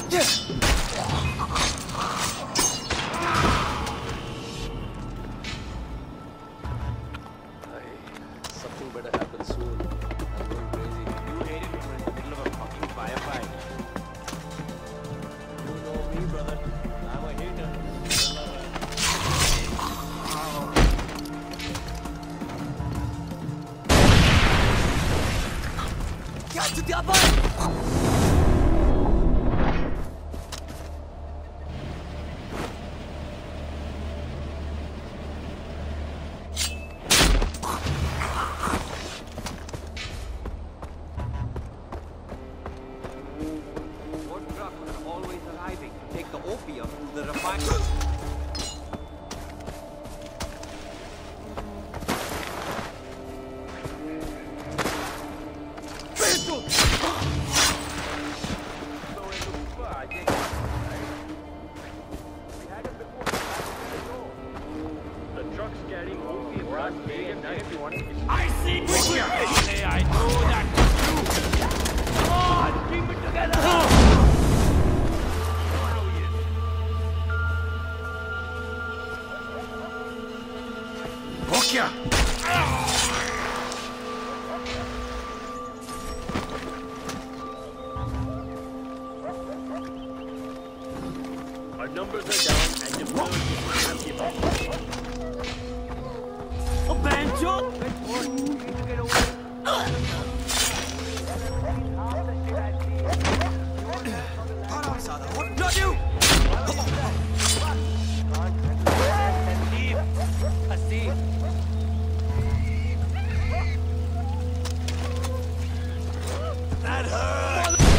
Something better happen soon. I'm going crazy. You hate it when we're in the middle of a fucking firefight. You know me, brother. I'm a hater. क्या चुतिया पर Take the opium to the refinery. The truck's carrying opium runs day and night. I see quickly. I know that. Come on, keep it together. Our numbers are down and the world is not given up. Oh, Banjo! What got you? That hurt!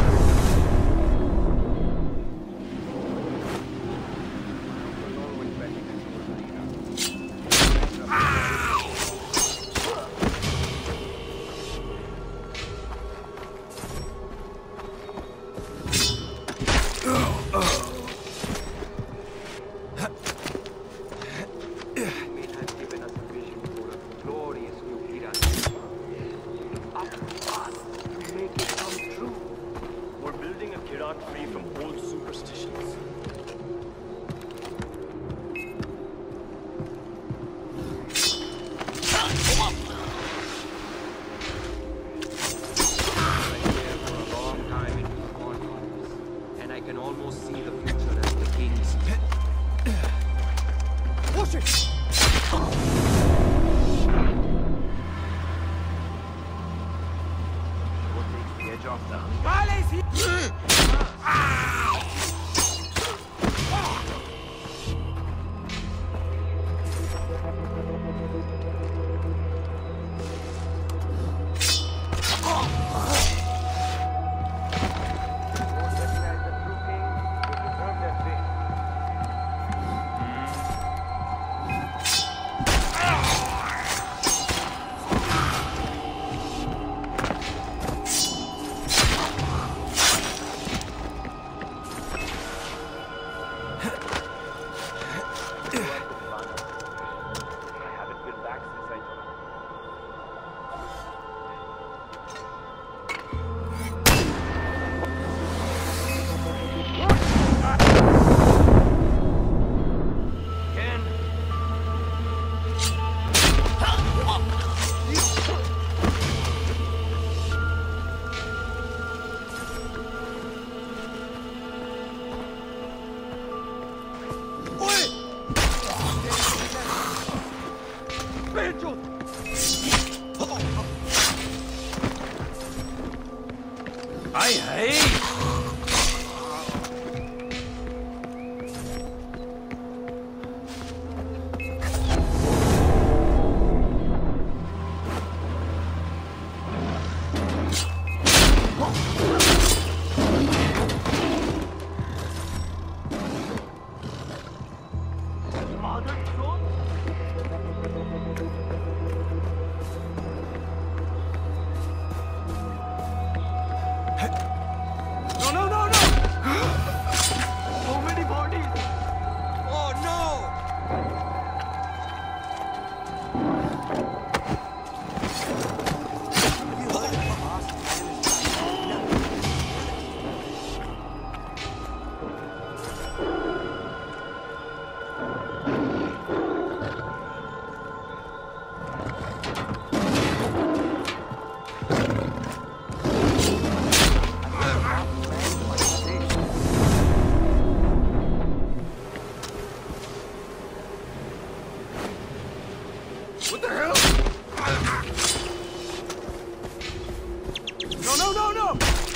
We're building a Kirat free from old superstitions. And I can almost see the future as the king's. Push it! What takes the edge off the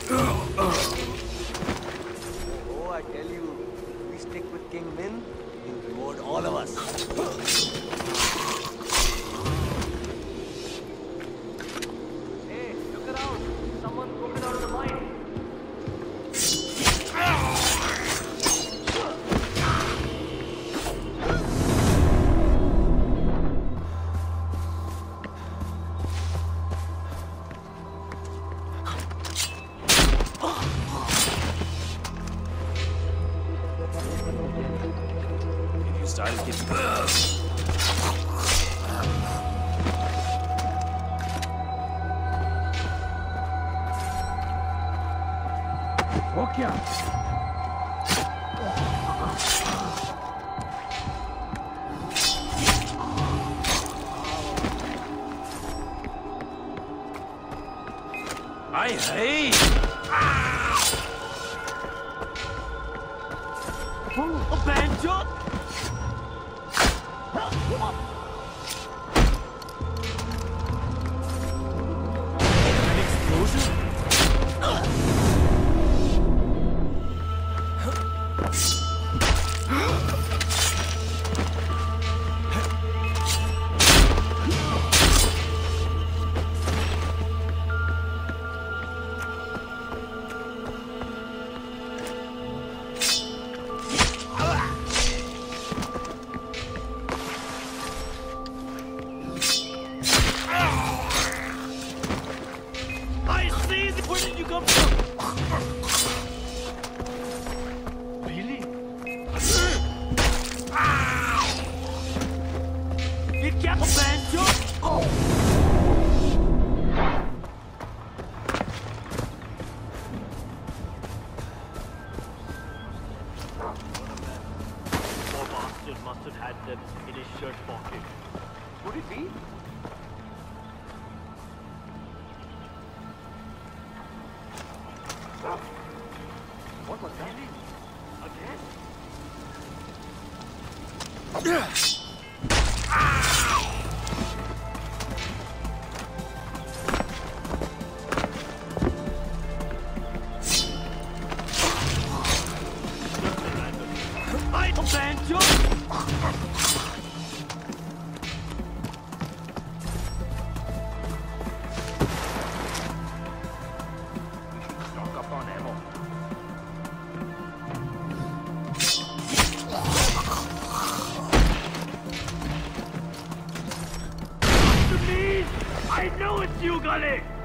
Oh, I tell you, if we stick with King Min, he'll reward all of us. Hey, look around. Someone's broken out of the mine. You started getting I hate. A banjo? An explosion? I see! Where did you come from? Really? You got a banjo? Poor bastard must have had them in his shirt pocket. Could it be? What was that? Again? I banjo? Stock up on ammo. To me! I know it's you, Gully!